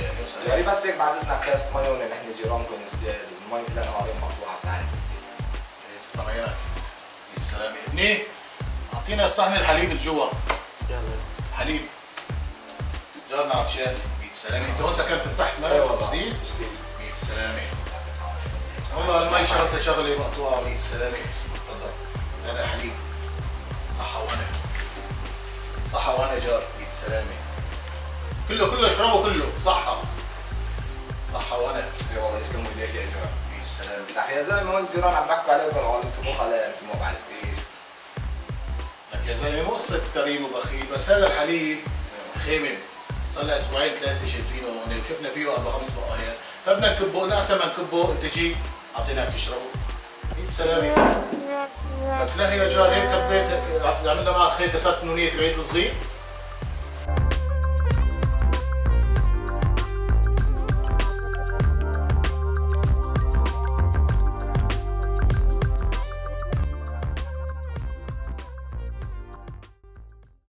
اهلا وسهلا. جاري بس هيك بعد اذنك كاسة مايون، نحن جيرانكم جداد، المي كلها نهارين مقطوعه بتعرف. تكرم عينك. بالسلامة ابني. اعطينا صحن الحليب اللي جوا. يلا. حليب. جارنا عطشان. 100 سلامة. انت هون سكنت تحت ايوه جديد؟ جديد. 100 سلامة. والله المي شغلتها شغلة مقطوعة. 100 سلامة. تفضل. هذا الحليب. صحة وهنا. صحة وهنا جار. 100 سلامة. كله اشربه كله. صحة. صحة وهنا. اي والله يسلموا ايديك يا جار. 100 سلامة. لك يا زلمه هون الجيران عم بحكوا عليكم، انتم مو خلايا، انتم ما بعرف ايش. لك يا زلمة مو قصة كريم وبخيل، بس هذا الحليب خامن. صار لنا اسبوعين ثلاثة شايفينه هون وشفنا فيه 4-5 بقايا، فبدنا نكبه، قلنا احسن ما نكبه انت جيت اعطيناك تشربه. 100 سلامة. لك لا يا جار هيك كبيت عملنا معك خير كسرت نونية بعيد الصغير.